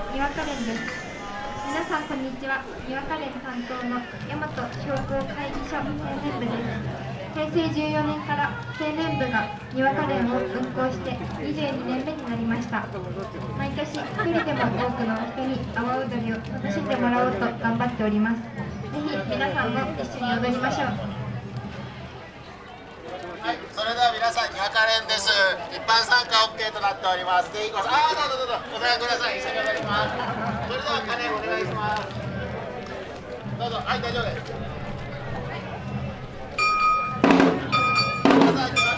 にわか連です。皆さんこんにちは。にわか連担当の大和商工会議所青年部です。平成14年から青年部がにわか連を運行して22年目になりました。毎年一人でも多くの人に阿波踊りを楽しんでもらおうと頑張っております。ぜひ皆さんも一緒に踊りましょう。 はい、それでは皆さんにわか連です。一般参加 OK となっております。ぜひどうぞどうぞご参加ください。一緒に踊ります。それでは鐘お願いします。どうぞ、はい、大丈夫です。皆さん